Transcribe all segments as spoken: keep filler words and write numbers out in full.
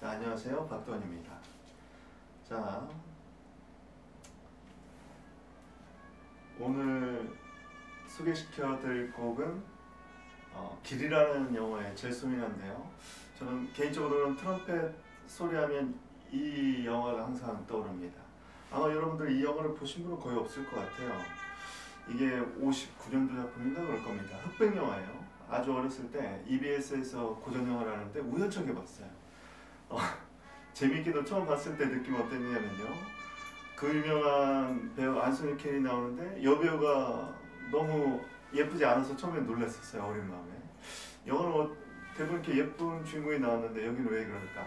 자, 안녕하세요. 박도원입니다. 자, 오늘 소개시켜 드릴 곡은 어, 길이라는 영화의 젤소미나인데요. 저는 개인적으로는 트럼펫 소리하면 이 영화가 항상 떠오릅니다. 아마 여러분들 이 영화를 보신 분은 거의 없을 것 같아요. 이게 오십구 년도 작품인가 그럴 겁니다. 흑백 영화예요. 아주 어렸을 때 이비에스에서 고전 영화를 하는데 우연찮게 봤어요. 어, 재미있게도 처음 봤을 때 느낌 어땠냐면요, 그 유명한 배우 안소니 켄이 나오는데 여배우가 너무 예쁘지 않아서 처음에 놀랐었어요. 어린 마음에. 영화는 뭐 대부분 이렇게 예쁜 주인공이 나왔는데 여기는 왜 그럴까?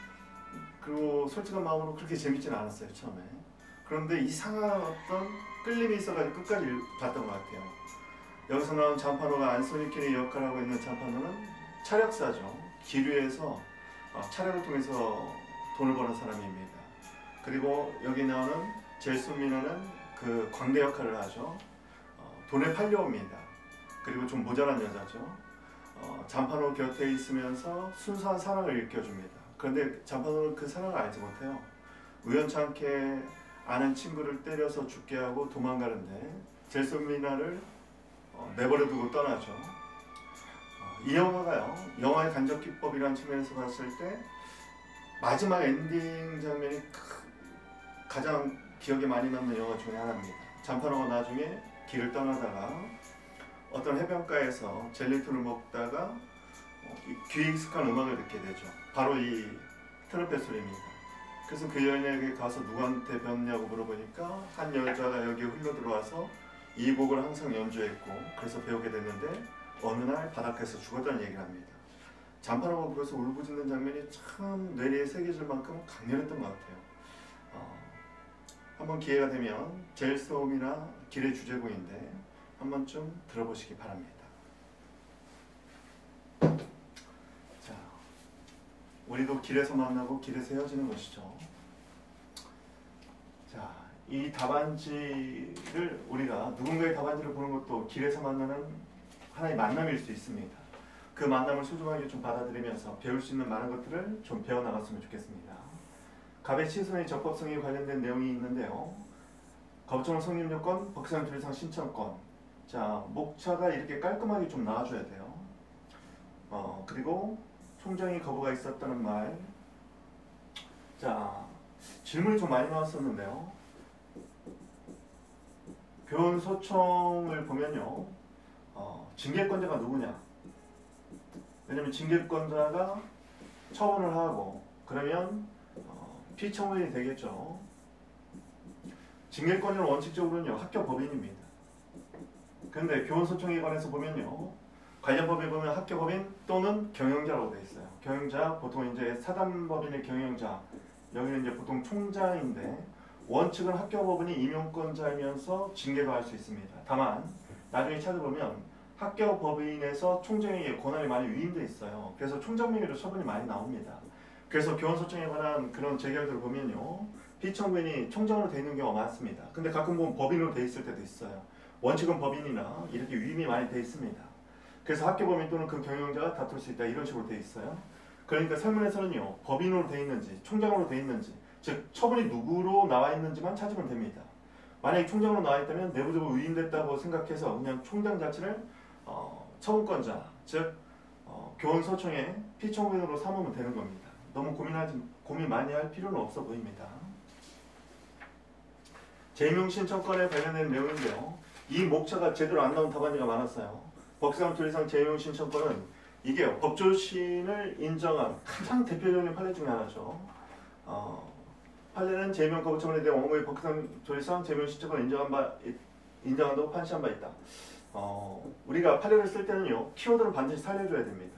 그리고 솔직한 마음으로 그렇게 재밌지는 않았어요 처음에. 그런데 이상한 어떤 끌림이 있어가지고 끝까지 봤던 것 같아요. 여기서 나온 잔파노가 안소니 켄이 역할을 하고 있는 잔파노는 차력사죠. 기류에서 어, 차력을 통해서 돈을 버는 사람입니다. 그리고 여기 나오는 젤소미나는 그 광대 역할을 하죠. 어, 돈에 팔려옵니다. 그리고 좀 모자란 여자죠. 어, 잔파노 곁에 있으면서 순수한 사랑을 일깨워줍니다. 그런데 잔파노는 그 사랑을 알지 못해요. 우연찮게 아는 친구를 때려서 죽게 하고 도망가는데 젤소미나를 어, 내버려 두고 떠나죠. 어, 이 영화가요, 영화의 간접 기법이라는 측면에서 봤을 때 마지막 엔딩 장면이 가장 기억에 많이 남는 영화 중에 하나입니다. 잔파노가 나중에 길을 떠나다가 어떤 해변가에서 젤리톤을 먹다가 어, 귀에 익숙한 음악을 듣게 되죠. 바로 이 트럼펫 소리입니다. 그래서 그 여인에게 가서 누구한테 배웠냐고 물어보니까 한 여자가 여기에 흘러 들어와서 이 곡을 항상 연주했고 그래서 배우게 됐는데 어느 날 바닷가에서 죽었다는 얘기를 합니다. 잔파노가 그래서 울부짖는 장면이 참 뇌리에 새겨질 만큼 강렬했던 것 같아요. 어, 한번 기회가 되면 젤소미나 길의 주제곡인데 한 번쯤 들어보시기 바랍니다. 자, 우리도 길에서 만나고 길에서 헤어지는 것이죠. 자, 이 답안지를 우리가 누군가의 답안지를 보는 것도 길에서 만나는 하나의 만남일 수 있습니다. 그 만남을 소중하게 좀 받아들이면서 배울 수 있는 많은 것들을 좀 배워나갔으면 좋겠습니다. 갑의 취소의 적법성에 관련된 내용이 있는데요. 거부청원 성립요건, 법상 조례상 신청권. 자, 목차가 이렇게 깔끔하게 좀 나와줘야 돼요. 어, 그리고 총장이 거부가 있었다는 말. 자, 질문이 좀 많이 나왔었는데요. 교원 소청을 보면요, 어, 징계권자가 누구냐? 왜냐면 징계권자가 처분을 하고 그러면 어, 피청원이 되겠죠. 징계권자는 원칙적으로는요 학교 법인입니다. 그런데 교원소청에 관해서 보면요, 관련 법에 보면 학교 법인 또는 경영자라고 되어 있어요. 경영자, 보통 이제 사단법인의 경영자, 여기는 이제 보통 총장인데 원칙은 학교 법인이 임용권자이면서 징계가 할 수 있습니다. 다만 나중에 찾아보면 학교 법인에서 총장에게 권한이 많이 위임되어 있어요. 그래서 총장 명의로 처분이 많이 나옵니다. 그래서 교원소청에 관한 그런 재결들을 보면요, 피청구인이 총장으로 되어 있는 경우가 많습니다. 근데 가끔 보면 법인으로 되어 있을 때도 있어요. 원칙은 법인이나 이렇게 위임이 많이 되어 있습니다. 그래서 학교 법인 또는 그 경영자가 다툴 수 있다, 이런 식으로 되어 있어요. 그러니까 설문에서는요, 법인으로 되어 있는지 총장으로 되어 있는지, 즉 처분이 누구로 나와 있는지만 찾으면 됩니다. 만약에 총장으로 나와 있다면 내부적으로 위임됐다고 생각해서 그냥 총장 자체를 어, 처분권자, 즉 어, 교원소청의 피청구인으로 삼으면 되는 겁니다. 너무 고민하지, 고민 많이 할 필요는 없어 보입니다. 재임용 신청권에 관련된 내용인데요, 이 목차가 제대로 안 나온 답안지가 많았어요. 법상 조례상 재임용 신청권은 이게 법조신을 인정한 가장 대표적인 판례 중에 하나죠. 어, 판례는 재임용 거부 처분에 대한 원고의 법상 조례상 재임용 신청권을 인정한 바, 인정한다고 판시한 바 있다. 어, 우리가 판례를 쓸 때는요, 키워드를 반드시 살려줘야 됩니다.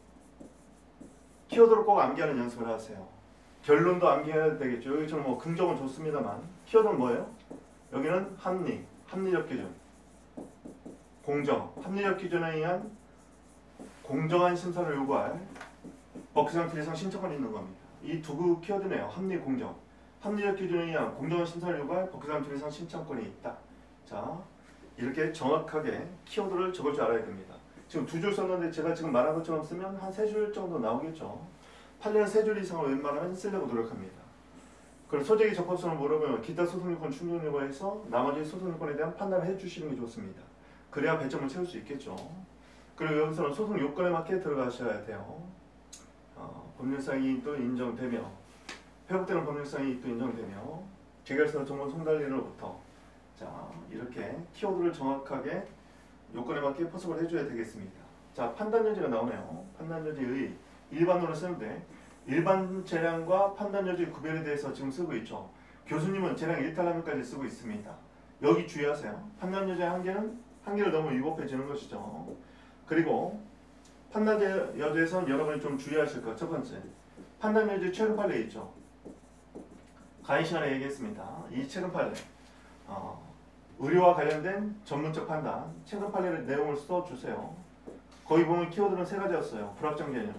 키워드를 꼭 암기하는 연습을 하세요. 결론도 암기해야 되겠죠. 여기처럼 뭐 긍정은 좋습니다만 키워드는 뭐예요? 여기는 합리, 합리적 기준, 공정, 합리적 기준에 의한 공정한 심사를 요구할 법상 조례상 신청권이 있는 겁니다. 이 두 키워드네요. 합리, 공정. 합리적 기준에 의한 공정한 심사를 요구할 법상 조례상 신청권이 있다. 자, 이렇게 정확하게 키워드를 적을 줄 알아야 됩니다. 지금 두 줄 썼는데 제가 지금 말한 것처럼 쓰면 한 세 줄 정도 나오겠죠. 판례는 세 줄 이상을 웬만하면 쓰려고 노력합니다. 그리고 소재기 적법성을 물어보면 기타 소송요건 충족 여부에서 나머지 소송요건에 대한 판단을 해주시는 게 좋습니다. 그래야 배점을 채울 수 있겠죠. 그리고 여기서는 소송 요건에 맞게 들어가셔야 돼요. 어, 법률상 이익도 인정되며 회복되는 법률상 이익도 인정되며 재결서 정보 송달리로부터 자 이렇게 키워드를 정확하게 요건에 맞게 포섭을 해줘야 되겠습니다. 자 판단 여지가 나오네요. 판단 여지의 일반으로 쓰는데 일반 재량과 판단 여지 구별에 대해서 지금 쓰고 있죠. 교수님은 재량 일탈하면까지 쓰고 있습니다. 여기 주의하세요. 판단 여지의 한계는 한계를 너무 위법해지는 것이죠. 그리고 판단 여지에서는 여러분이 좀 주의하실 것. 첫 번째, 판단 여지 최근 판례 있죠. 강의 시간에 얘기했습니다. 이 최근 판례, 어, 의료와 관련된 전문적 판단, 최근 판례의 내용을 써주세요. 거기 보면 키워드는 세 가지였어요. 불확정 개념,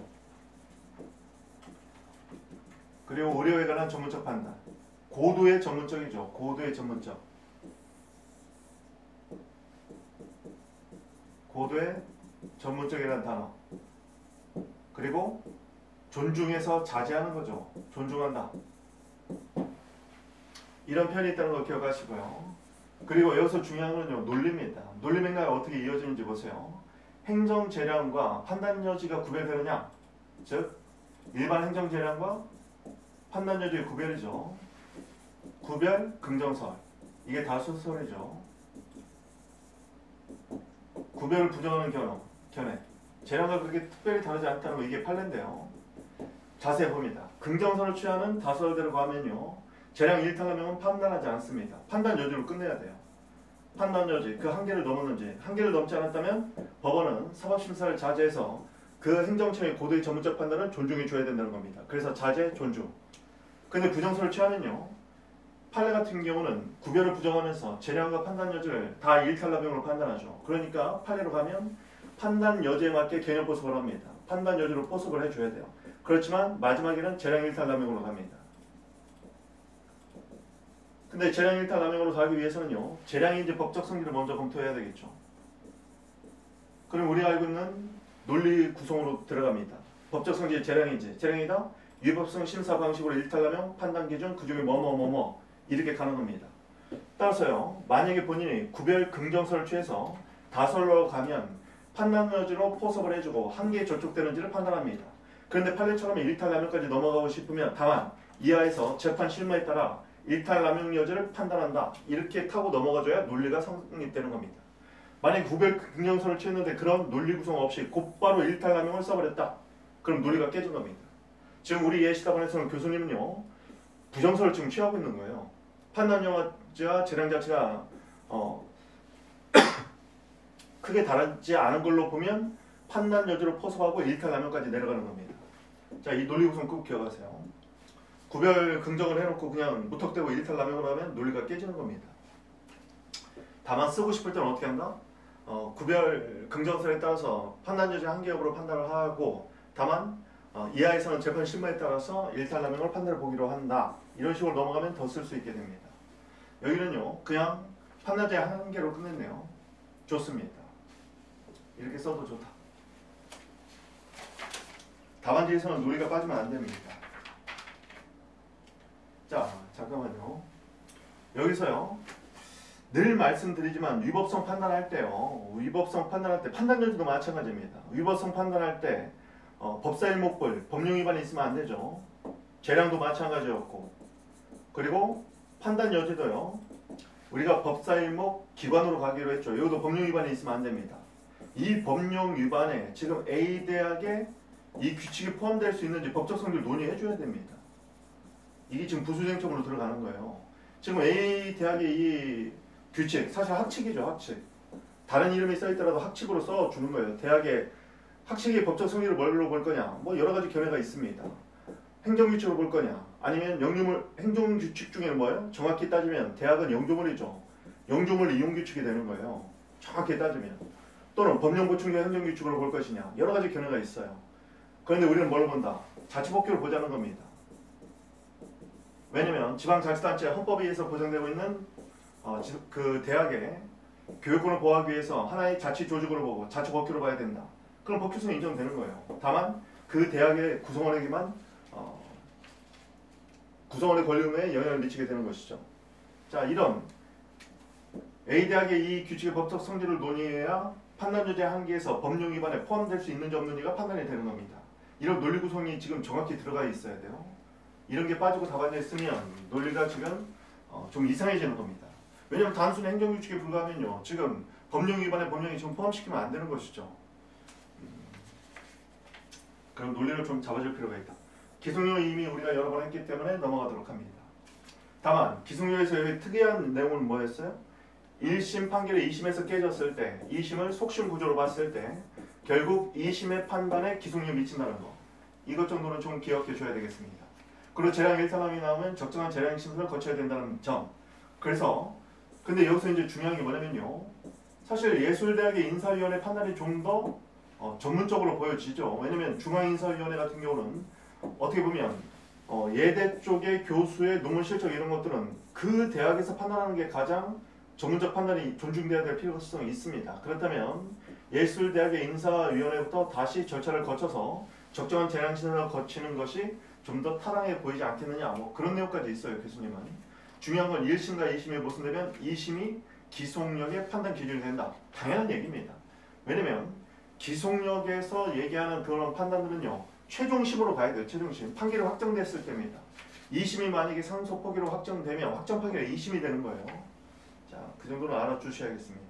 그리고 의료에 관한 전문적 판단, 고도의 전문적이죠. 고도의 전문적, 고도의 전문적이라는 단어, 그리고 존중해서 자제하는 거죠. 존중한다. 이런 표현이 있다는 거 기억하시고요. 그리고 여기서 중요한 건요. 논리입니다. 논리 맥락이 어떻게 이어지는지 보세요. 행정 재량과 판단 여지가 구별되느냐? 즉 일반 행정 재량과 판단 여지의 구별이죠. 구별, 긍정설. 이게 다수설이죠. 구별을 부정하는 견해. 견해. 재량과 그렇게 특별히 다르지 않다는 거 이게 판례인데요. 자세히 봅니다. 긍정설을 취하는 다수설대로 가면요. 재량 일탈하면 판단하지 않습니다. 판단 여지로 끝내야 돼요. 판단 여지, 그 한계를 넘었는지, 한계를 넘지 않았다면 법원은 사법심사를 자제해서 그 행정청의 고도의 전문적 판단을 존중해 줘야 된다는 겁니다. 그래서 자제, 존중. 근데 부정설을 취하면요. 판례 같은 경우는 구별을 부정하면서 재량과 판단 여지를 다 일탈납용으로 판단하죠. 그러니까 판례로 가면 판단 여지에 맞게 개념 포섭을 합니다. 판단 여지로 포섭을 해줘야 돼요. 그렇지만 마지막에는 재량 일탈납용으로 갑니다. 근데 재량 일탈납용으로 가기 위해서는요. 재량이 이제 법적 성질을 먼저 검토해야 되겠죠. 그럼 우리가 알고 있는 논리 구성으로 들어갑니다. 법적 성질 재량이지. 재량이다. 위법성 심사 방식으로 일탈납용 판단 기준 그중에 뭐뭐뭐뭐 이렇게 가는 겁니다. 따라서요. 만약에 본인이 구별 긍정설을 취해서 다설로 가면 판단 여지로 포섭을 해주고 한계에 저촉되는지를 판단합니다. 그런데 판례처럼 일탈남용까지 넘어가고 싶으면 다만 이하에서 재판 실무에 따라 일탈남용 여지를 판단한다. 이렇게 타고 넘어가줘야 논리가 성립되는 겁니다. 만약에 구별 긍정설을 취했는데 그런 논리 구성 없이 곧바로 일탈남용을 써버렸다. 그럼 논리가 깨진 겁니다. 지금 우리 예시답안에서는 교수님은요. 부정설을 지금 취하고 있는 거예요. 판단 여지와 재량 자체가 어, 크게 다르지 않은 걸로 보면 판단 여지로 포섭하고 일탈남용까지 내려가는 겁니다. 자, 이 논리 구성 꼭 기억하세요. 구별 긍정을 해놓고 그냥 무턱대고 일탈남용을 하면 논리가 깨지는 겁니다. 다만 쓰고 싶을 때는 어떻게 한다? 어, 구별 긍정설에 따라서 판단 여지 한계 여부로 판단을 하고 다만 어, 이하에서는 재판 실무에 따라서 일탈남용을 판단해 보기로 한다. 이런 식으로 넘어가면 더 쓸 수 있게 됩니다. 여기는요. 그냥 판단제 한계로 끝냈네요. 좋습니다. 이렇게 써도 좋다. 답안지에서는 논리가 빠지면 안 됩니다. 자, 잠깐만요. 여기서요. 늘 말씀드리지만 위법성 판단할 때요. 위법성 판단할 때 판단 여지도 마찬가지입니다. 위법성 판단할 때 어, 법사일목벌, 법령 위반이 있으면 안 되죠. 재량도 마찬가지였고 그리고 판단 여지도요. 우리가 법사일목 기관으로 가기로 했죠. 이것도 법령 위반이 있으면 안 됩니다. 이 법령 위반에 지금 A대학에 이 규칙이 포함될 수 있는지 법적 성질 논의해 줘야 됩니다. 이게 지금 부수쟁점으로 들어가는 거예요. 지금 A대학의 이 규칙, 사실 학칙이죠. 학칙. 다른 이름이 써있더라도 학칙으로 써주는 거예요. 대학의 학칙의 법적 성질을 뭘로 볼 거냐. 뭐 여러 가지 견해가 있습니다. 행정규칙으로 볼 거냐. 아니면 영주물, 행정규칙 중에는 뭐예요? 정확히 따지면 대학은 영주물이죠. 영주물 이용규칙이 되는 거예요. 정확히 따지면. 또는 법령보충조 행정규칙으로 볼 것이냐. 여러 가지 견해가 있어요. 그런데 우리는 뭘 본다? 자치법규를 보자는 겁니다. 왜냐면 지방자치단체 헌법에 의해서 보장되고 있는 어, 그 대학의 교육권을 보호하기 위해서 하나의 자치조직으로 보고 자치법규로 봐야 된다. 그럼 법규성이 인정되는 거예요. 다만 그 대학의 구성원에게만 어, 구성원의 권리에 영향을 미치게 되는 것이죠. 자, 이런 A대학의 이 규칙의 법적 성질을 논의해야 판단조제 한계에서 법령 위반에 포함될 수 있는지 없는지가 판단이 되는 겁니다. 이런 논리 구성이 지금 정확히 들어가 있어야 돼요. 이런 게 빠지고 다반져 있으면 논리가 지금 어, 좀 이상해지는 겁니다. 왜냐하면 단순히 행정규칙에 불과하면요, 지금 법령 위반에 법령이 지금 포함시키면 안 되는 것이죠. 음, 그럼 논리를 좀 잡아줄 필요가 있다. 기승료 이미 우리가 여러 번 했기 때문에 넘어가도록 합니다. 다만 기승료에서 여기 특이한 내용은 뭐였어요? 일 심 판결이 이 심에서 깨졌을 때, 이 심을 속심 구조로 봤을 때 결국 이 심의 판단에 기승료 미친다는 거. 이것 정도는 좀 기억해 줘야 되겠습니다. 그리고 재량 일탈함이 나오면 적정한 재량 심사를 거쳐야 된다는 점. 그래서 근데 여기서 이제 중요한 게 뭐냐면요, 사실 예술대학의 인사위원회 판단이 좀 더 어, 전문적으로 보여지죠. 왜냐면 중앙인사위원회 같은 경우는 어떻게 보면 어, 예대 쪽의 교수의 논문 실적 이런 것들은 그 대학에서 판단하는 게 가장 전문적 판단이 존중돼야 될 필요성이 있습니다. 그렇다면 예술대학의 인사위원회부터 다시 절차를 거쳐서 적정한 재량 심사를 거치는 것이 좀 더 타당해 보이지 않겠느냐, 뭐 그런 내용까지 있어요. 교수님은. 중요한 건 일 심과 이 심이 모순되면 이 심이 기속력의 판단 기준이 된다. 당연한 얘기입니다. 왜냐면 기속력에서 얘기하는 그런 판단들은요, 최종심으로 가야 돼요. 최종심. 판결이 확정됐을 때입니다. 이 심이 만약에 상속 포기로 확정되면 확정 판결이 이 심이 되는 거예요. 자, 그 정도는 알아주셔야겠습니다.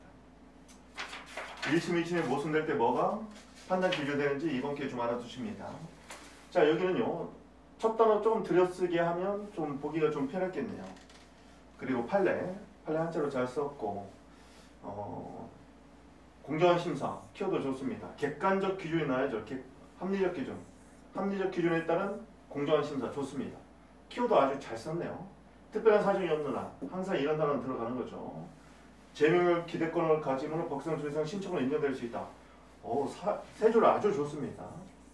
일 심, 이 심이 모순될 때 뭐가 판단 기준되는지 이번 기회에 좀 알아두십니다. 자, 여기는요, 첫 단어 조금 들여쓰게 하면 좀 보기가 좀 편했겠네요. 그리고 판례, 판례 한자로 잘 썼고, 어, 공정한 심사, 키워드 좋습니다. 객관적 기준이 나야죠. 객, 합리적 기준. 합리적 기준에 따른 공정한 심사 좋습니다. 키워드 아주 잘 썼네요. 특별한 사정이 없는 한, 항상 이런 단어는 들어가는 거죠. 제명을 기대권을 가지면 법상 조례상 신청으로 인정될 수 있다. 오, 사, 세 줄 아주 좋습니다.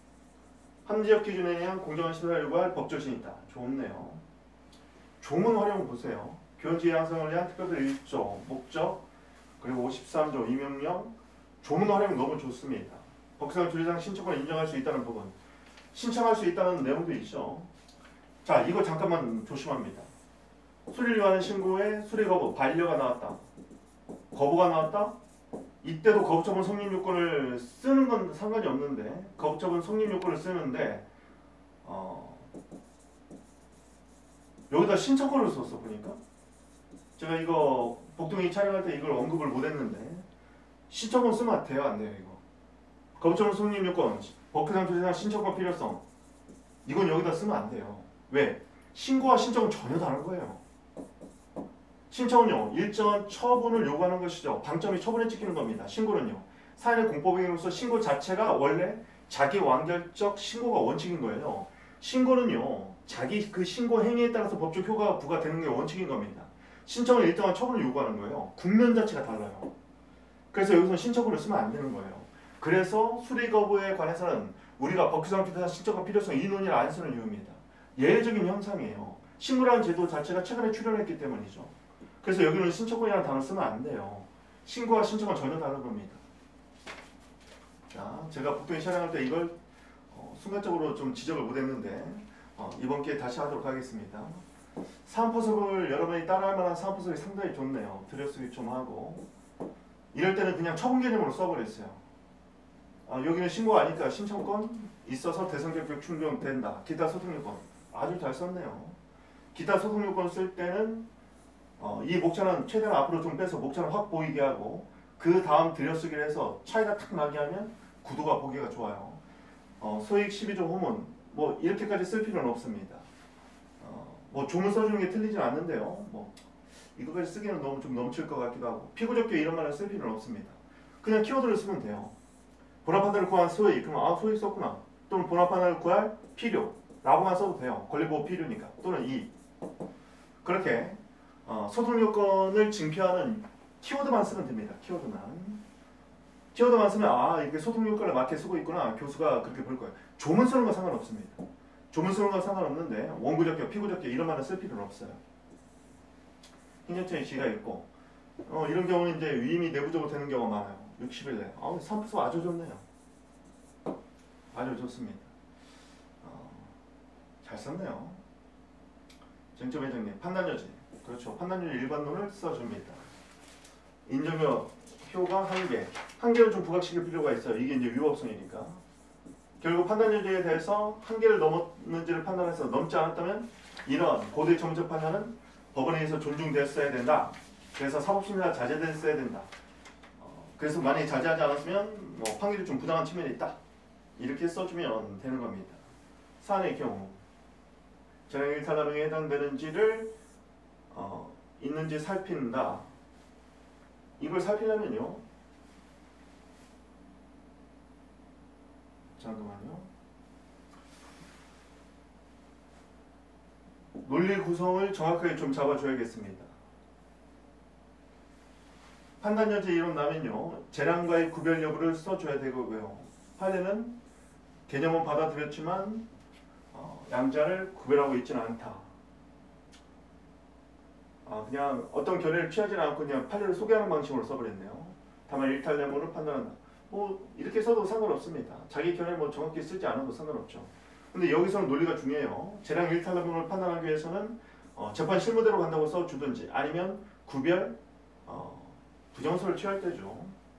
합리적 기준에 의한 공정한 심사를 요구할 법조신이 있다. 좋네요. 조문 활용 보세요. 교원지의 양성을 위한 특별들 일 조, 목적, 그리고 오십삼 조, 임명령, 조문 활용 너무 좋습니다. 법상 조례상 신청을 인정할 수 있다는 부분. 신청할 수 있다는 내용도 있죠. 자, 이거 잠깐만 조심합니다. 수리를 위한 신고에 수리 거부, 반려가 나왔다. 거부가 나왔다? 이때도 거부처분 성립 요건을 쓰는 건 상관이 없는데, 거부처분 성립 요건을 쓰는데 어, 여기다 신청권을 썼어. 보니까 제가 이거 복동이 촬영할 때 이걸 언급을 못 했는데, 신청권 쓰면 돼요, 안 돼요? 이거 거부처분 성립 요건, 법규상 조례상 신청권 필요성, 이건 여기다 쓰면 안 돼요. 왜? 신고와 신청은 전혀 다른 거예요. 신청은요, 일정한 처분을 요구하는 것이죠. 방점이 처분에 찍히는 겁니다. 신고는요, 사연의 공법행위로서 신고 자체가 원래 자기 완결적 신고가 원칙인 거예요. 신고는요, 자기 그 신고 행위에 따라서 법적 효과가 부과되는 게 원칙인 겁니다. 신청은 일정한 처분을 요구하는 거예요. 국면 자체가 달라요. 그래서 여기서 신청권을 쓰면 안 되는 거예요. 그래서 수리 거부에 관해서는 우리가 법규상 조례상 신청권 필요성 이 논의를 안 쓰는 이유입니다. 예외적인 현상이에요. 신고라는 제도 자체가 최근에 출현했기 때문이죠. 그래서 여기는 신청권이라는 단어를 쓰면 안 돼요. 신고와 신청은 전혀 다른 겁니다. 자, 제가 복동이 촬영할 때 이걸 어, 순간적으로 좀 지적을 못했는데 어, 이번 기회에 다시 하도록 하겠습니다. 사은포석을 여러분이 따라할 만한 사은포석이 상당히 좋네요. 들여쓰기 좀 하고, 이럴 때는 그냥 처분 개념으로 써버렸어요. 아, 여기는 신고가 아니까 신청권 있어서 대상자격 충족된다. 기타 소송요건 아주 잘 썼네요. 기타 소송요건 쓸 때는 어, 이 목차는 최대한 앞으로 좀 빼서 목차는 확 보이게 하고, 그 다음 들여쓰기를 해서 차이가 탁 나게 하면 구도가 보기가 좋아요. 어, 소익 십이 조 호문 뭐 이렇게까지 쓸 필요는 없습니다. 어, 뭐 조문 써주는 게 틀리진 않는데요. 뭐 이거까지 쓰기는 너무 좀 넘칠 것 같기도 하고, 피고적격 이런 말을 쓸 필요는 없습니다. 그냥 키워드를 쓰면 돼요. 본합판단을 구한 소익, 그러면 아 소익 썼구나. 또는 본합판단을 구할 필요 라고만 써도 돼요. 권리보호 필요니까. 또는 이. 그렇게 어, 소송요건을 징표하는 키워드만 쓰면 됩니다. 키워드만. 키워드만 쓰면 아 이게 소송요건을 맞게 쓰고 있구나. 교수가 그렇게 볼 거예요. 조문 쓰는 건 상관없습니다. 조문 쓰는 건 상관없는데 원고적격, 피고적격 이런 말을 쓸 필요는 없어요. 행정처의 지가 있고 어, 이런 경우는 이제 위임이 내부적으로 되는 경우가 많아요. 육십 일 내. 아, 사은포석 아주 좋네요. 아주 좋습니다. 어, 잘 썼네요. 쟁점의 정리, 판단여지. 그렇죠. 판단여지 일반론을 써줍니다. 인정력 효가 한계. 한계를 좀 부각시킬 필요가 있어요. 이게 이제 위법성이니까. 결국 판단여지에 대해서 한계를 넘었는지를 판단해서 넘지 않았다면 이런 고도의 정책 판단은 법원에 의해서 존중됐어야 된다. 그래서 사법심리가 자제됐어야 된다. 어, 그래서 만약에 자제하지 않았으면 뭐 판결이 좀 부당한 측면이 있다. 이렇게 써주면 되는 겁니다. 사안의 경우 재량 일탈남용에 해당되는지를 어, 있는지 살핀다. 이걸 살피려면요. 잠깐만요. 논리 구성을 정확하게 좀 잡아줘야겠습니다. 판단여지 이론 나면요. 재량과의 구별 여부를 써줘야 되고요. 판례는 개념은 받아들였지만 어, 양자를 구별하고 있지는 않다. 아, 그냥 어떤 결의를 취하지 않고 그냥 판례를 소개하는 방식으로 써버렸네요. 다만 일탈량으로 판단한다. 뭐 이렇게 써도 상관없습니다. 자기 견해를 뭐 정확히 쓰지 않아도 상관없죠. 근데 여기서는 논리가 중요해요. 재량 일탈량을 판단하기 위해서는 어, 재판 실무대로 간다고 써주든지 아니면 구별 어, 부정서를 취할 때죠.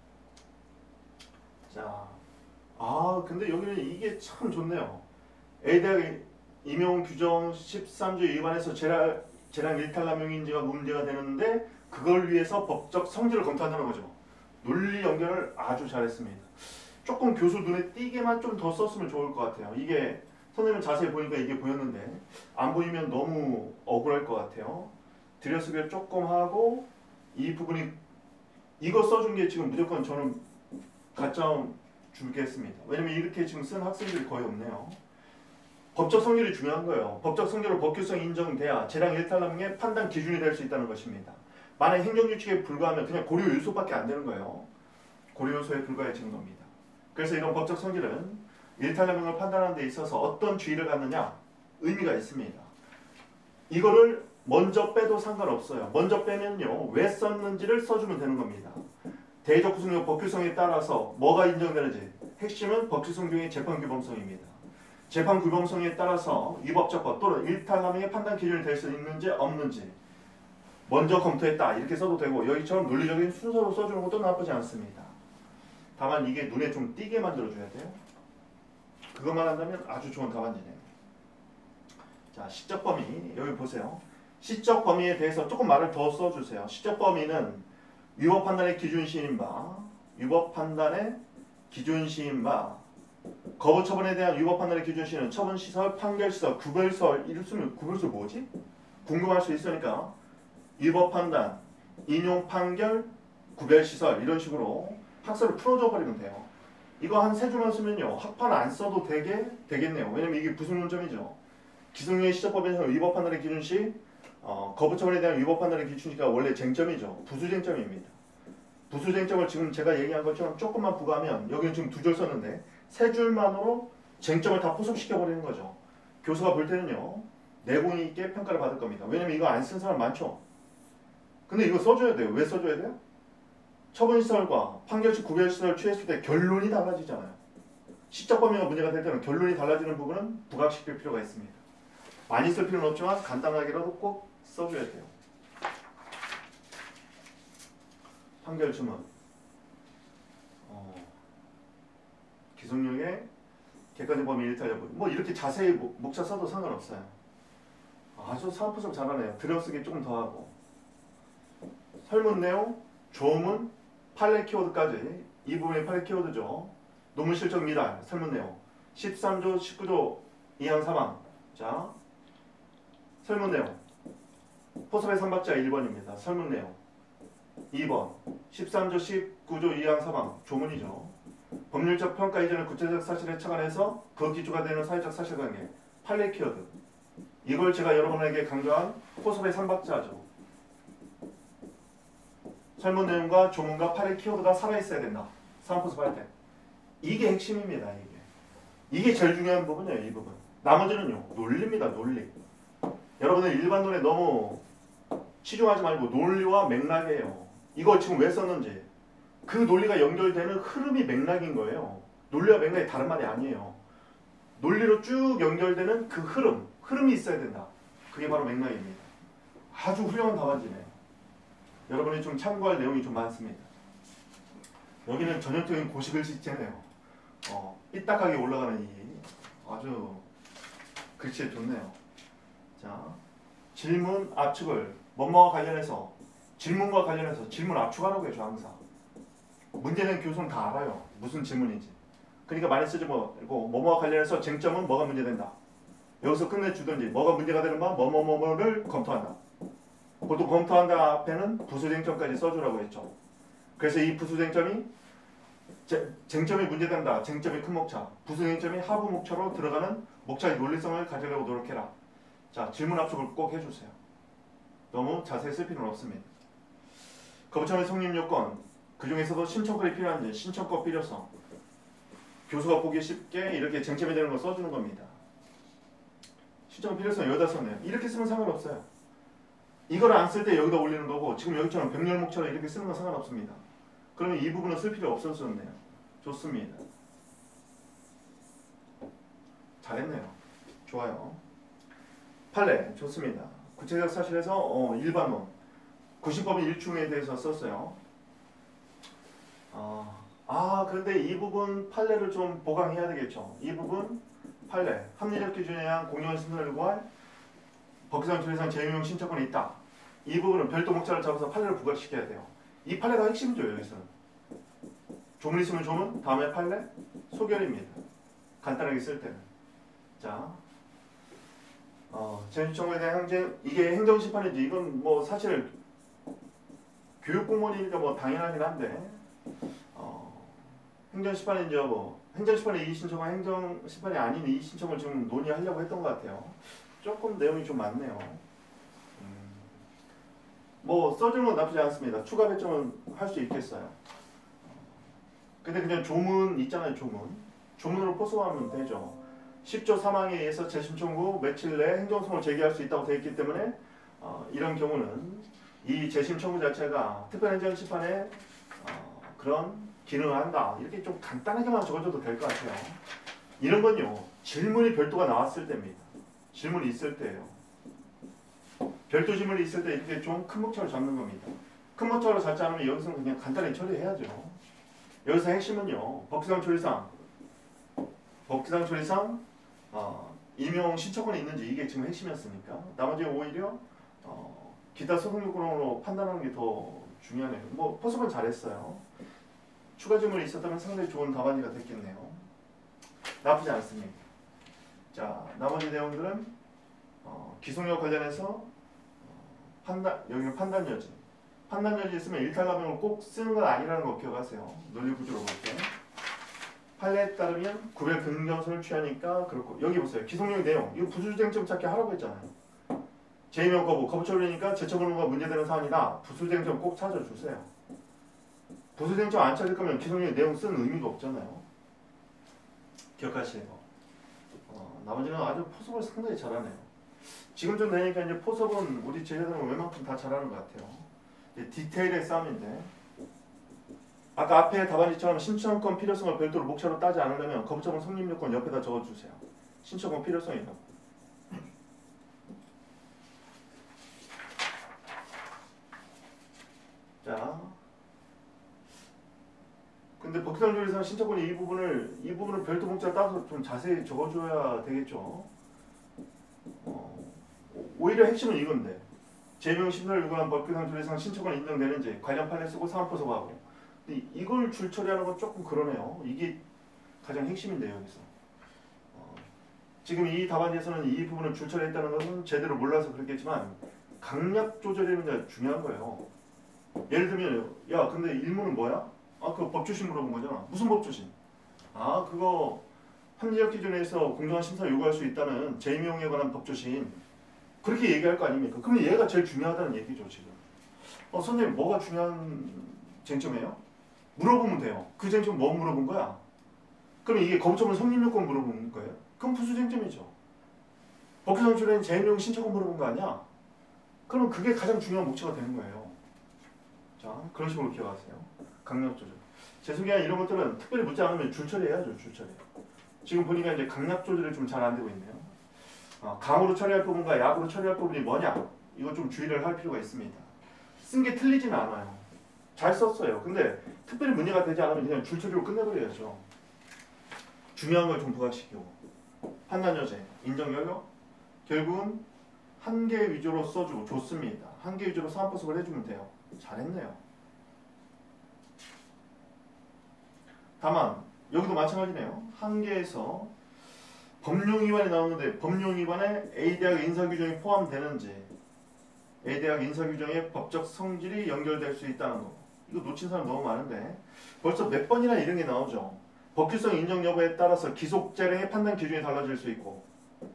자, 아 근데 여기는 이게 참 좋네요. A대학 임용 규정 십삼 조 위반해서 재량, 재량 일탈남용인지가 문제가 되는데 그걸 위해서 법적 성질을 검토한다는 거죠. 논리 연결을 아주 잘했습니다. 조금 교수 눈에 띄게만 좀 더 썼으면 좋을 것 같아요. 이게 선생님 자세히 보니까 이게 보였는데 안 보이면 너무 억울할 것 같아요. 들여쓰기를 조금 하고 이 부분이 이거 써준 게 지금 무조건 저는 가점 주겠습니다. 왜냐면 이렇게 지금 쓴 학생들이 거의 없네요. 법적 성질이 중요한 거예요. 법적 성질로 법규성이 인정돼야 재량 일탈남용의 판단 기준이 될 수 있다는 것입니다. 만약 행정규칙에 불과하면 그냥 고려 요소밖에 안 되는 거예요. 고려 요소에 불과해지는 겁니다. 그래서 이런 법적 성질은 일탈남용을 판단하는 데 있어서 어떤 주의를 갖느냐 의미가 있습니다. 이거를 먼저 빼도 상관없어요. 먼저 빼면요. 왜 썼는지를 써주면 되는 겁니다. 대의적 구성력 법규성에 따라서 뭐가 인정되는지 핵심은 법규성 중의 재판규범성입니다. 재판규범성에 따라서 위법적 것 또는 일탈남용의 판단 기준이 될 수 있는지 없는지 먼저 검토했다 이렇게 써도 되고 여기처럼 논리적인 순서로 써주는 것도 나쁘지 않습니다. 다만 이게 눈에 좀 띄게 만들어줘야 돼요. 그것만 한다면 아주 좋은 답안지네요. 자, 시적 범위 여기 보세요. 시적 범위에 대해서 조금 말을 더 써주세요. 시적 범위는 위법 판단의 기준 시인 바, 위법 판단의 기준 시인 바, 거부 처분에 대한 위법 판단의 기준 시는 처분 시설, 판결 시설, 구별 시설 이럴 수는 구별 시설 뭐지? 궁금할 수 있으니까 위법 판단, 인용 판결, 구별 시설 이런 식으로 학설을 풀어줘 버리면 돼요. 이거 한 세 줄만 쓰면요. 학판 안 써도 되게 되겠네요. 왜냐면 이게 부수 논점이죠. 기승유의 시적법에서 위법 판단의 기준 시 어, 거부 처분에 대한 위법 판단의 기준시가 원래 쟁점이죠. 부수쟁점입니다. 부수쟁점을 지금 제가 얘기한 것처럼 조금만 부과하면 여기는 지금 두 줄 썼는데 세 줄만으로 쟁점을 다 포섭시켜 버리는 거죠. 교수가 볼 때는요. 내공이 있게 평가를 받을 겁니다. 왜냐면 이거 안 쓴 사람 많죠. 근데 이거 써줘야 돼요. 왜 써줘야 돼요? 처분시설과 판결시 구별시설을 취했을 때 결론이 달라지잖아요. 시적 범위가 문제가 될 때는 결론이 달라지는 부분은 부각시킬 필요가 있습니다. 많이 쓸 필요는 없지만 간단하게라도 꼭 써줘야 돼요. 판결 주문 어, 기성용의 객관적 범위 일탈 여부 뭐 이렇게 자세히 목차 써도 상관없어요. 아주 사업부설 잘하네요. 들여쓰기 조금 더 하고 설문 내용, 조문, 판례 키워드까지 이 부분이 판례 키워드죠. 논문 실적 미달, 설문 내용 십삼 조 십구 조 이 항 삼 항 자 설문 내용 포섭의 삼 박자 일 번입니다. 설문 내용 이 번 십삼 조 십구 조 이 항 삼 항 조문이죠. 법률적 평가 이전의 구체적 사실에 착안해서 그 기초가 되는 사회적 사실관계 판례 키워드 이걸 제가 여러분에게 강조한 포섭의 삼 박자죠. 설문 내용과 조문과 판례 키워드가 살아있어야 된다. 사안포섭 할 때. 이게 핵심입니다. 이게. 이게 제일 중요한 부분이에요. 이 부분. 나머지는요. 논리입니다. 논리. 여러분들 일반론에 너무 치중하지 말고 논리와 맥락이에요. 이거 지금 왜 썼는지 그 논리가 연결되는 흐름이 맥락인 거예요. 논리와 맥락이 다른 말이 아니에요. 논리로 쭉 연결되는 그 흐름. 흐름이 있어야 된다. 그게 바로 맥락입니다. 아주 훌륭한 답안지네요. 여러분이 좀 참고할 내용이 좀 많습니다. 여기는 전형적인 고시글씨체네요. 어, 삐딱하게 올라가는 이 아주 글씨 좋네요. 자, 질문 압축을 뭐뭐와 관련해서 질문과 관련해서 질문 압축하라고 해줘 항상. 문제는 교수는 다 알아요. 무슨 질문인지. 그러니까 많이 쓰지 말고 뭐뭐와 관련해서 쟁점은 뭐가 문제된다. 여기서 끝내주든지 뭐가 문제가 되는 바 뭐뭐뭐를 검토한다. 보통 검토한다 앞에는 부수쟁점까지 써주라고 했죠. 그래서 이 부수쟁점이 제, 쟁점이 문제된다. 쟁점이 큰 목차. 부수쟁점이 하부 목차로 들어가는 목차의 논리성을 가지려고 노력해라. 자, 질문 압축을 꼭 해주세요. 너무 자세히 쓸 필요는 없습니다. 거부청의 성립 요건, 그 중에서도 신청권이 필요한지 신청권 필요성, 교수가 보기 쉽게 이렇게 쟁점이 되는 걸 써주는 겁니다. 신청 필요성 여기다 썼네요. 이렇게 쓰면 상관없어요. 이걸 안 쓸 때 여기다 올리는 거고 지금 여기처럼 병렬 목차로 이렇게 쓰는 건 상관없습니다. 그러면 이 부분은 쓸 필요 없었었네요. 좋습니다. 잘했네요. 좋아요. 판례 좋습니다. 구체적 사실에서 어, 일반론 구신법의 일충에 대해서 썼어요. 아, 아 그런데 이 부분 판례를 좀 보강해야 되겠죠. 이 부분 판례 합리적 기준에 의한 공정한 심사를 요구할 법규상 조례상 제휴용 신청권이 있다. 이 부분은 별도 목차를 잡아서 판례를 부각시켜야 돼요. 이 판례가 핵심이죠. 여기서는 조문 있으면 조문, 다음에 판례, 소결입니다. 간단하게 쓸 때는. 자, 어, 제휴청구에 대한 행정, 이게 행정심판인지 이건 뭐 사실 교육공무원이니까 뭐 당연하긴 한데 어, 행정심판인지 뭐 행정심판의 이의신청과 행정심판이 아닌 이의신청을 지금 논의하려고 했던 것 같아요. 조금 내용이 좀 많네요. 음, 뭐 써주는 건 나쁘지 않습니다. 추가 배점은 할 수 있겠어요. 근데 그냥 조문 있잖아요. 조문. 조문으로 포섭하면 되죠. 십 조 삼 항에 의해서 재심 청구 며칠 내에 행정소송을 제기할 수 있다고 되어 있기 때문에 어, 이런 경우는 이 재심 청구 자체가 특별행정심판에 어, 그런 기능을 한다. 이렇게 좀 간단하게만 적어줘도 될 것 같아요. 이런 건요. 질문이 별도가 나왔을 때입니다. 질문이 있을 때예요. 별도 질문이 있을 때 이렇게 좀 큰 목차로 잡는 겁니다. 큰 목차로 잡지 않으면 여기서는 그냥 간단히 처리해야죠. 여기서 핵심은요. 법규상 조례상 법규상 조례상 어, 임용 신청권이 있는지 이게 지금 핵심이었으니까 나머지 오히려 어, 기타 소송 요건으로 판단하는 게 더 중요하네요. 뭐 포섭은 잘했어요. 추가 질문이 있었다면 상당히 좋은 답안지가 됐겠네요. 나쁘지 않습니다. 자, 나머지 내용들은 어, 기속력 관련해서 어, 판단, 여기는 판단 여지. 판단 여지 있으면 일탈감형을 꼭 쓰는 건 아니라는 거 기억하세요. 논리 구조로 볼 때. 판례에 따르면 구별 긍정선을 취하니까 그렇고 여기 보세요. 기속력 내용. 이거 부수쟁점 찾기 하라고 했잖아요. 제의명 거부, 거부처리니까 제처분과 문제되는 사안이다. 부수쟁점 꼭 찾아주세요. 부수쟁점 안 찾을 거면 기속력 내용 쓰는 의미가 없잖아요. 기억하시고. 어, 나머지는 아주 포섭을 상당히 잘하네요. 지금 좀 되니까 이제 포섭은 우리 제자들은 웬만큼 다 잘하는 것 같아요. 이제 디테일의 싸움인데 아까 앞에 답안지처럼 신청권 필요성을 별도로 목차로 따지 않으려면 거부처분 성립 요건 옆에다 적어주세요. 신청권 필요성이라고. 자, 근데 법규상 조례상 신청권이 이 부분을 이 부분을 별도 목차 따서 좀 자세히 적어줘야 되겠죠. 어, 오히려 핵심은 이건데 제명 심사를 요구한 법규상 조례상 신청권이 인정되는지 관련 판례 쓰고 사안 포섭하고. 근데 이걸 줄 처리하는 건 조금 그러네요. 이게 가장 핵심인데 여기서. 어, 지금 이 답안지에서는 이 부분을 줄 처리했다는 것은 제대로 몰라서 그렇겠지만 강약 조절이라는 게 중요한 거예요. 예를 들면 야 근데 일문은 뭐야? 아 그거 법조심 물어본 거잖아. 무슨 법조심? 아 그거 합리적 기준에서 공정한 심사 요구할 수 있다는 재임용에 관한 법조심. 그렇게 얘기할 거 아닙니까? 그러면 얘가 제일 중요하다는 얘기죠 지금. 어 선생님 뭐가 중요한 쟁점이에요? 물어보면 돼요. 그 쟁점 뭐 물어본 거야? 그럼 이게 거부처분 성립요건 물어본 거예요? 그럼 부수쟁점이죠. 법규상 조례는 재임용 신청권 물어본 거 아니야? 그러면 그게 가장 중요한 목차가 되는 거예요. 자, 그런 식으로 기억하세요. 강약 조절. 재소기한 이런 것들은 특별히 묻지 않으면 줄 처리해야죠. 줄 처리. 지금 보니까 이제 강약 조절이 좀 잘 안 되고 있네요. 어, 강으로 처리할 부분과 약으로 처리할 부분이 뭐냐? 이거 좀 주의를 할 필요가 있습니다. 쓴 게 틀리지는 않아요. 잘 썼어요. 근데 특별히 문제가 되지 않으면 그냥 줄처리로 끝내버려야죠. 중요한 걸 좀 부각시키고 판단여제, 인정여력 결국은 한 개 위주로 써주고 좋습니다. 한 개 위주로 사안포석을 해주면 돼요. 잘했네요. 다만 여기도 마찬가지네요. 한 개에서 법령위반이 나오는데 법령위반에 A대학 인사규정이 포함되는지 A대학 인사규정의 법적 성질이 연결될 수 있다는 거. 이거 놓친 사람 너무 많은데 벌써 몇 번이나 이런 게 나오죠. 법규성 인정 여부에 따라서 기속재량의 판단 기준이 달라질 수 있고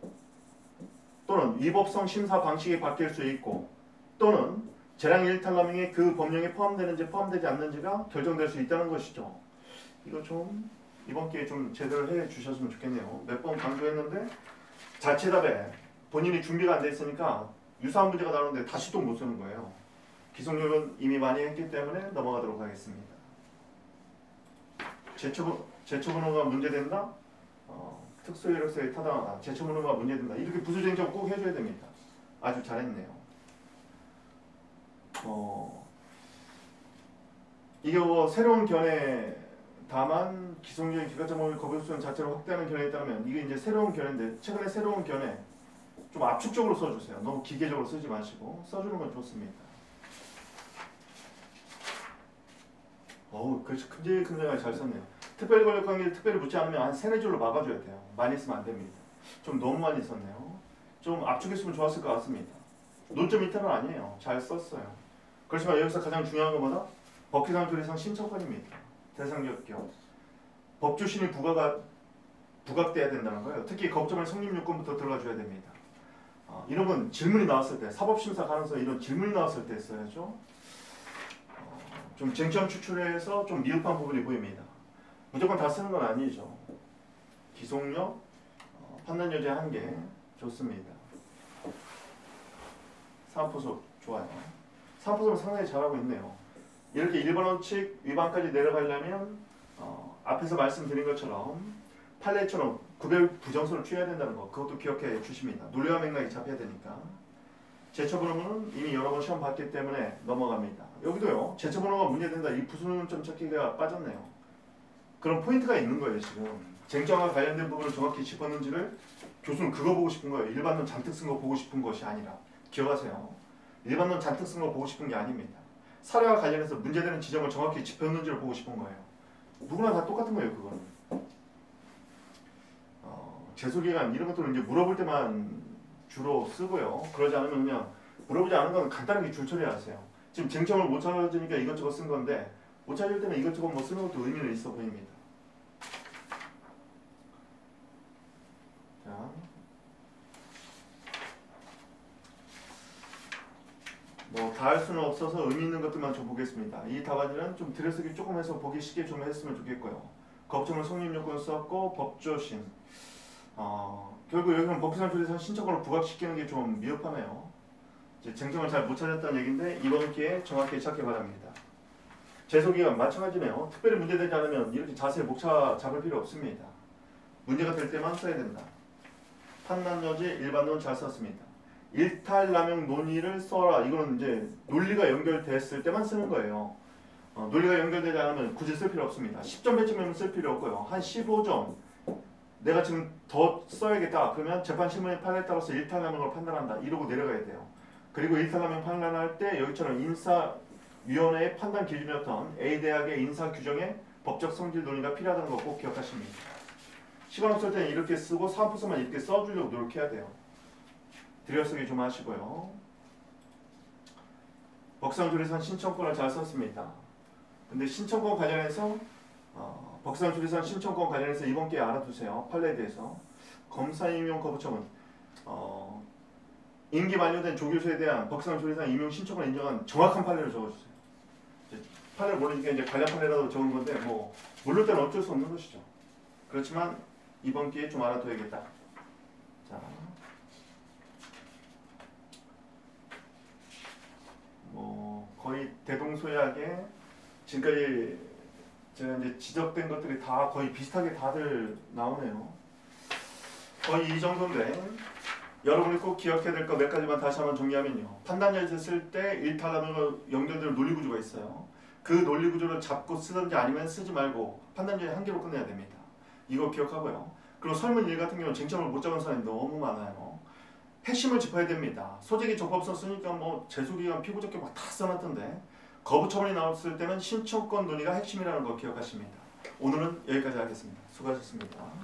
또는 위법성 심사 방식이 바뀔 수 있고 또는 재량 일탈남용이 그 법령에 포함되는지 포함되지 않는지가 결정될 수 있다는 것이죠. 이거 좀 이번 기회에 좀 제대로 해 주셨으면 좋겠네요. 몇 번 강조했는데 자체답에 본인이 준비가 안 돼 있으니까 유사한 문제가 나오는데 다시 또 못 쓰는 거예요. 기속력은 이미 많이 했기 때문에 넘어가도록 하겠습니다. 제초, 제초번호가 문제된다? 어, 특수이력서에 타당하다. 제초번호가 문제된다. 이렇게 부수쟁점 꼭 해줘야 됩니다. 아주 잘했네요. 어, 이게 뭐 새로운 견해 다만 기속력의 기가점을 거부수는 자체로 확대하는 견해에 따르면 이게 이제 새로운 견해인데 최근에 새로운 견해 좀 압축적으로 써주세요. 너무 기계적으로 쓰지 마시고 써주는 건 좋습니다. 어우, 그렇지. 큼직큼직하게 잘 썼네요. 특별히 권력 관계를 특별히 묻지 않으면 한 세네 줄로 막아줘야 돼요. 많이 쓰면 안 됩니다. 좀 너무 많이 썼네요. 좀 압축했으면 좋았을 것 같습니다. 논점 이탈은 아니에요. 잘 썼어요. 그렇지만 여기서 가장 중요한 건 뭐다? 법규상 조례상 신청권입니다. 대상기업 법조신이 부과가 부각돼야 된다는 거예요. 특히 겁점의 성립 요건부터 들어가줘야 됩니다. 어, 이런 건 질문이 나왔을 때 사법심사 가능성 이런 질문이 나왔을 때 써야죠. 어, 좀 쟁점 추출해서 좀 미흡한 부분이 보입니다. 무조건 다 쓰는 건 아니죠. 기속력, 어, 판단여제 한개 좋습니다. 사안포석 좋아요. 사안포석은 상당히 잘하고 있네요. 이렇게 일 번 원칙 위반까지 내려가려면 어, 앞에서 말씀드린 것처럼 판례처럼 구별 부정선을 취해야 된다는 거 그것도 기억해 주십니다. 논리와 맥락이 잡혀야 되니까. 제처번호는 이미 여러 번 시험 봤기 때문에 넘어갑니다. 여기도요. 제처번호가 문제된다. 이 부수능점 찾기가 빠졌네요. 그런 포인트가 있는 거예요. 지금. 쟁점과 관련된 부분을 정확히 짚었는지를 교수는 그거 보고 싶은 거예요. 일반론 잔뜩 쓴 거 보고 싶은 것이 아니라. 기억하세요. 일반론 잔뜩 쓴 거 보고 싶은 게 아닙니다. 사례와 관련해서 문제되는 지점을 정확히 짚었는지를 보고 싶은 거예요. 누구나 다 똑같은 거예요. 그거는. 어, 재소기간 이런 것들은 이제 물어볼 때만 주로 쓰고요. 그러지 않으면 그냥 물어보지 않은 건 간단하게 줄처리하세요. 지금 쟁점을 못 찾으니까 이것저것 쓴 건데 못 찾을 때는 이것저것 뭐 쓰는 것도 의미는 있어 보입니다. 자, 뭐 다 할 수는 없어서 의미 있는 것들만 좀 보겠습니다. 이 답안지는 좀 들여쓰기 조금 해서 보기 쉽게 좀 했으면 좋겠고요. 법정을 성립요건 썼고 법조신. 어, 결국 여기는 법규상 조례상 신청권을 부각시키는 게 좀 미흡하네요. 이제 쟁점을 잘 못 찾았다는 얘기인데 이번 기회에 정확히 찾기 바랍니다. 제소기간 마찬가지네요. 특별히 문제되지 않으면 이렇게 자세히 목차 잡을 필요 없습니다. 문제가 될 때만 써야 된다. 판단여지 일반론 잘 썼습니다. 일탈남용 논의를 써라. 이거는 이제 논리가 연결됐을 때만 쓰는 거예요. 어, 논리가 연결되지 않으면 굳이 쓸 필요 없습니다. 십 점 배쯤이면 쓸 필요 없고요. 한 십오 점. 내가 지금 더 써야겠다. 그러면 재판실무의 판례에 따라서 일탈남용을 판단한다. 이러고 내려가야 돼요. 그리고 일탈남용 판단할 때 여기처럼 인사위원회의 판단 기준이었던 A대학의 인사규정의 법적 성질 논의가 필요하다는 거 꼭 기억하십니다. 시간 없을 때는 이렇게 쓰고 사안포석만 이렇게 써주려고 노력해야 돼요. 들여쓰기 좀 하시고요. 법상조례상 신청권을 잘 썼습니다. 근데 신청권 관련해서 어, 법상조례상 신청권 관련해서 이번 기회에 알아두세요. 판례에 대해서. 검사 임용 거부청은 어, 임기 만료된 조교수에 대한 법상조례상 임용 신청을 인정한 정확한 판례를 적어주세요. 이제 판례를 모르니까 이제 관련 판례라도 적은 건데 뭐 모를 때는 어쩔 수 없는 것이죠. 그렇지만 이번 기회에 좀 알아둬야겠다. 자. 뭐 거의 대동소이하게 지금까지 제가 이제 지적된 것들이 다 거의 비슷하게 다들 나오네요. 거의 이 정도인데 여러분이 꼭 기억해야 될 거 몇 가지만 다시 한번 정리하면요. 판단열에서 쓸 때 일탈하는 연결되는 논리구조가 있어요. 그 논리구조를 잡고 쓰든지 아니면 쓰지 말고 판단열의 한계로 끝내야 됩니다. 이거 기억하고요. 그리고 설문 일 같은 경우는 쟁점을 못 잡은 사람이 너무 많아요. 핵심을 짚어야 됩니다. 소재기 적법성 쓰니까 뭐 제소기간 피고적격 막 다 써놨던데 거부 처분이 나왔을 때는 신청권 논의가 핵심이라는 거 기억하십니다. 오늘은 여기까지 하겠습니다. 수고하셨습니다.